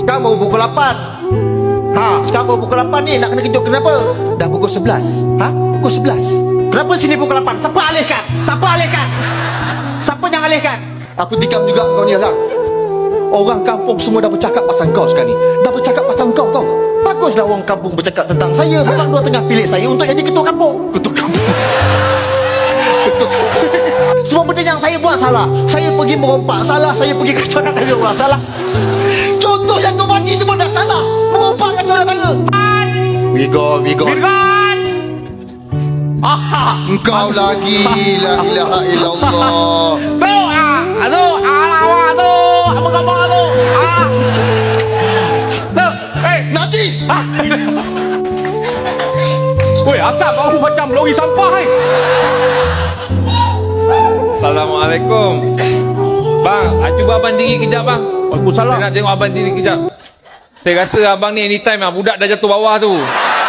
Kamu pukul 8. Sekarang pukul 8 ni nak kena kejut kenapa? Dah pukul 11. Pukul 11. Kenapa sini pukul 8? Siapa alihkan? Siapa yang alihkan? Aku tikam juga kau ni lah. Orang kampung semua dah bercakap pasal kau sekarang ni. Dah bercakap pasal kau. Baguslah orang kampung bercakap tentang saya. Orang dua tengah pilih saya untuk jadi ketua kampung. Semua benda yang saya buat salah. Saya pergi merompak salah. Saya pergi kacau nak tanya orang salah. Contoh yang kau bagi itu pun dah salah. Merompak kacau nak tanya. Virgon. Engkau lagi. La ilaha illallah. Aduh, apa khabar tu? Najis. Woi, asap bau macam lori sampah ni. Assalamualaikum. Bang, cuba abang diri kejap bang. Waalaikumsalam. Saya nak tengok abang diri kejap. Saya rasa abang ni anytime lah. Budak dah jatuh bawah tu.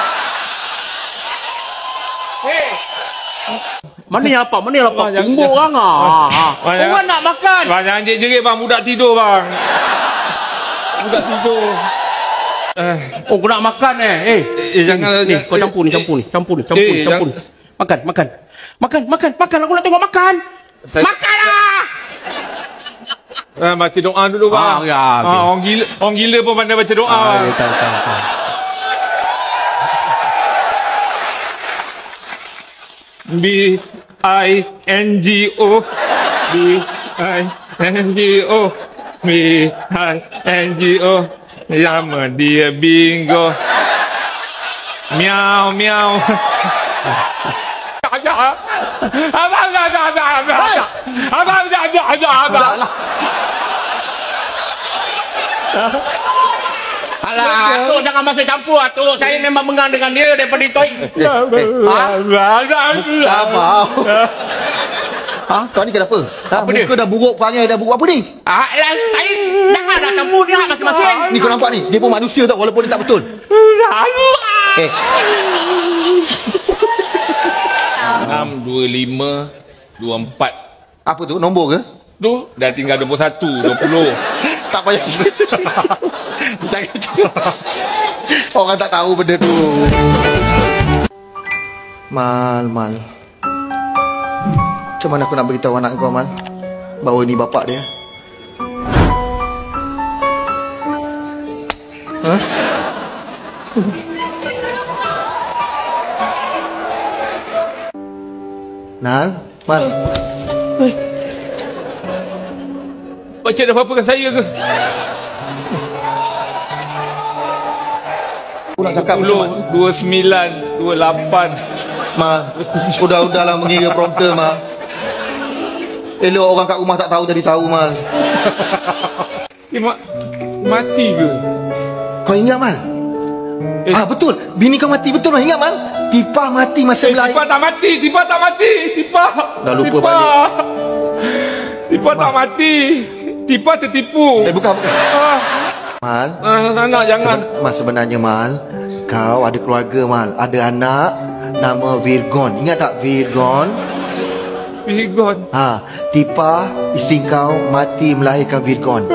Mana yang apa? Tumbuk orang orang nak makan. Bang, jangan jerit-jerit bang. Budak tidur bang. Budak tidur. Oh, kau nak makan jangan. Ni, kau campur ni. Makan. Aku nak tengok makan. Makanlah. Baca doa dulu bang. Okay. Orang gila pun pandai baca doa. Tahu. B-I-N-G-O B-I-N-G-O Nama dia bingo. Miau. Abang. Alah, Atuk jangan masuk campur Atuk. Saya memang mengang dengan dia daripada toy. Sabar. Kau ni kenapa? Muka dah buruk, perangai dah buruk. Apa ni? Saya jangan nak campur dia masing-masing. Ni kau nampak ni? Dia pun manusia tau walaupun dia tak betul. 6, 25, 24. Apa tu? Nombor ke? Tu dah tinggal 21, 20. Tak payah. Orang tak tahu benda tu. Mal. Macam mana aku nak beritahu anak kau, Mal, bahawa ni bapak dia? Mal. Pakcik ada apa-apa dengan saya ke? Aku nak cakap 10, 29, 28. Mal, udahlah mengira prompter, Mal. Elok orang kat rumah tak tahu jadi tahu, Mal. Mati ke? Kau ingat, Mal? Betul. Bini kau mati, betul lah. Ingat, Mal? Tipah mati masa melahirkan. Tipah tak mati. Tipah. Dah lupa balik. Tipah tak mati. Tipah tertipu. Bukan. Mal. Anak jangan. Sebenarnya, Mal, kau ada keluarga, Mal. Ada anak nama Virgon. Ingat tak Virgon? Tipah isteri kau mati melahirkan Virgon.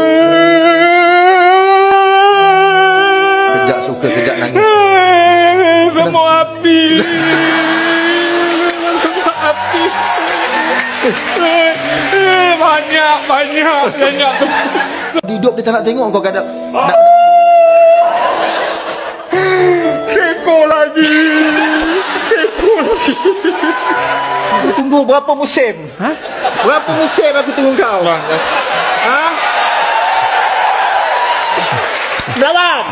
Kejap suka, kejap nangis. Semua api. Banyak. Hidup dia tak nak tengok kau kadang. Seko lagi. Aku tunggu berapa musim? Berapa musim aku tunggu kau? Melawan.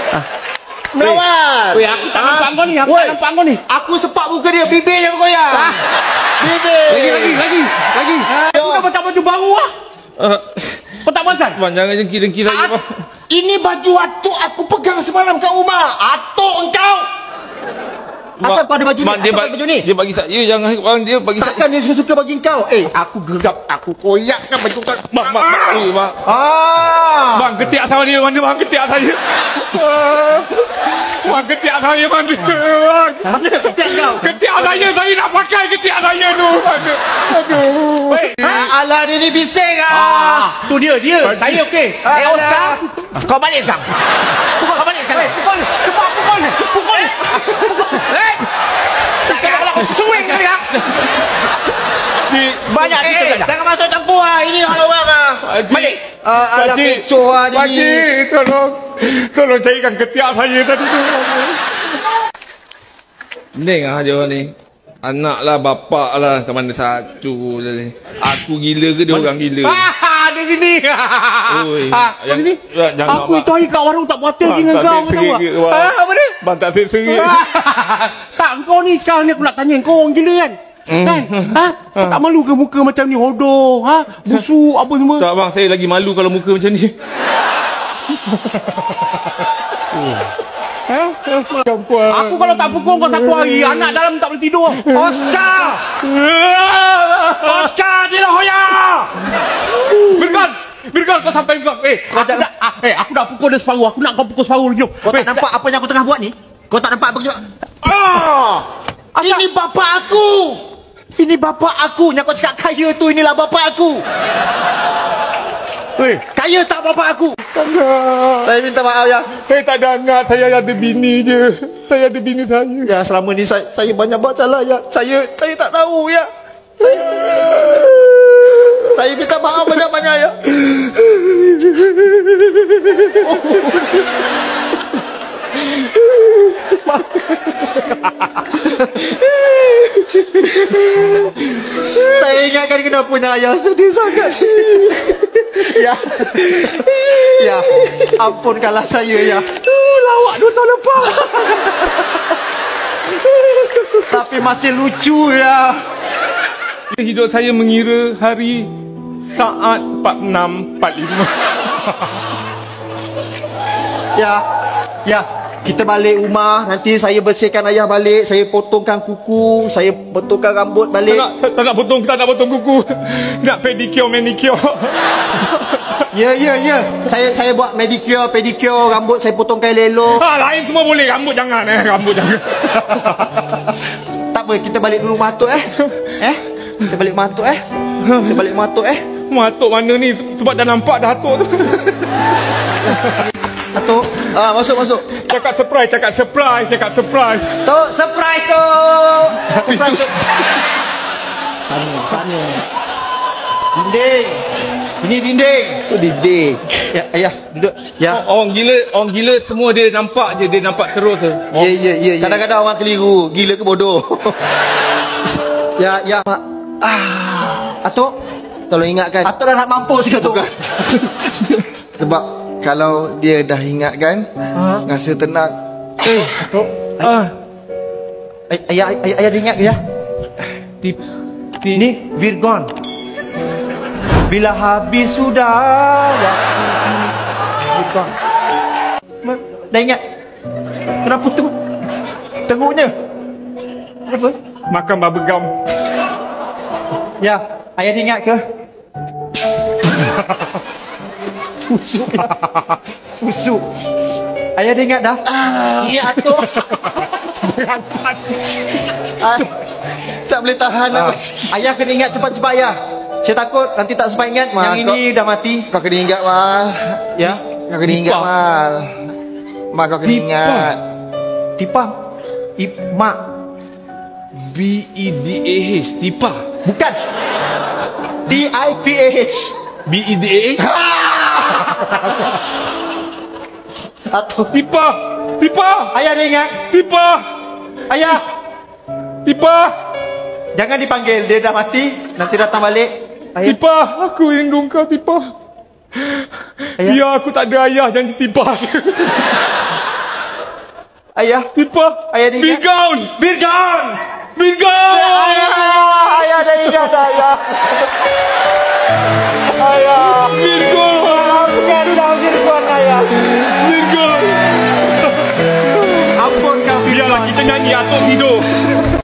Woi, aku tak nampak kau ni. Aku sepak muka dia, bibir yang bergoyang. Bibir. Lagi. Aku dah pakai baju baru lah. Kau tak perasan? Bang, jangan jengki saya, bang. Ini baju Atuk aku pegang semalam kat rumah. Atuk engkau. Asal kau ada baju ni? Asal baju ni? Dia bagi saya, jangan bang, dia bagi saya. Takkan dia suka bagi kau? Aku gerap, aku koyakkan baju kau. Bang. Bang, ketiak sama dia, bang, ketiak saya. Wah, ketiak saya mana? Mana ketiak kau? Ketiak saya nak pakai ketiak saya tu. Aduh. Alah, dia ni bising ah. Tu dia. Saya okey. Oscar. Kau balik sekarang. Kau balik sekarang. Pukul. Sekarang kalau kau swing kali ah. Banyak cerita dah. Jangan masuk campur ah. Ini hal orang ah. Balik. Alah, kecoh ah dia ni. Pakcik, tolong carikan ketiak saya tadi tu. Pening ah dia orang ni. Anak lah, bapak lah, macam mana satu je ni. Aku gila ke dia orang gila? Di sini. Oi, Di sini. jangan Aku itu hari kat warung tak puas hati dengan kau. Apa dia? Bang tak serik. Tak, kau ni sekarang ni aku nak tanya kau orang gila kan? Kan? Tak malu ke muka macam ni hodoh? Busuk apa semua? Tak bang, saya lagi malu kalau muka macam ni. Aku kalau tak pukul kau satu hari, anak dalam tak boleh tidur. Oscar! Oscar di La Hoya! Birgon kau sampai Birgon. Aku dah pukul dia separuh. Aku nak kau pukul separuh lagi. Kau tak nampak apa yang aku tengah buat ni? Kau tak nampak apa yang Ini bapa aku! Ini bapa aku! Yang kau cakap kaya tu, inilah bapa aku! Kaya tak bapa aku? Saya minta maaf ya. Saya tak ada anak, saya ada bini je. Saya ada bini saya. Ya, selama ni saya banyak buat salah ya. Saya tak tahu ya. Saya minta maaf banyak-banyak ya. Saya ingatkan kena punya ayah sedih sangat. Ya, ampunkanlah saya ya. Lawak 2 tahun lepas. Tapi masih lucu ya. Hidup saya mengira hari saat 46, 45. Ya, kita balik rumah. Nanti saya bersihkan ayah balik. Saya potongkan kuku. Saya betulkan rambut balik. Tak nak potong kuku. Nak pedicure, manicure. Ya. Saya buat manicure, pedicure, rambut saya potongkan elok. Lain semua boleh, rambut jangan. Rambut jangan. Tak apa, kita balik dulu Matuk Kita balik Matuk Matuk mana ni? Sebab dah nampak dah atuk tu. Matuk, masuk. Cakap surprise. Tok, surprise tu. Sana. Dinding. Ini dinding. Tu dinding. Ya, ayah, duduk. Ya. Orang gila semua dia nampak je, dia nampak terus je. Ya. Kadang-kadang orang keliru. Gila ke bodoh. Ya, Mak. Atuk, tolong ingatkan. Atuk dah nak mampus ke tu? Sebab kalau dia dah ingatkan, rasa tenang. Atuk. Ayah dia ingat ke ya? Ni Virgon. Bila habis sudah Virgon. Dah ingat? Kenapa tu? Teruknya. Kenapa? Makan bubblegum. Ya, ayah dia ingat ke? Busuk. Ayah dia ingat dah? Ini Atuk. Tak boleh tahan lah. Ayah kena ingat cepat-cepat ayah. Saya takut nanti tak sempat ingat. Yang ini dah mati. Kau kena ingat Mal. Ya, kau kena ingat Mal. Mak kau kena ingat. Tipah. Mak. B-E-D-A-H. Tipah. Bukan. D-I-P-A-H. B-E-D-A-H. Atau Tipah. ayah dia ingat. Tipah. Ayah, jangan dipanggil. Dia dah mati. Nanti datang balik. Ayah. Tipah. Aku rindu kau, Tipah. Ayah. Biar aku tak ada ayah, jangan Tipah. Ayah. Tipah. Ayah dia ingat. Virgon. Ayah dah ingat ayah. Ayah. Virgon. Bukanlah Virgon ayah. Virgon. Ampun kau Virgon. Biarlah kita nyanyi, Atuk tidur.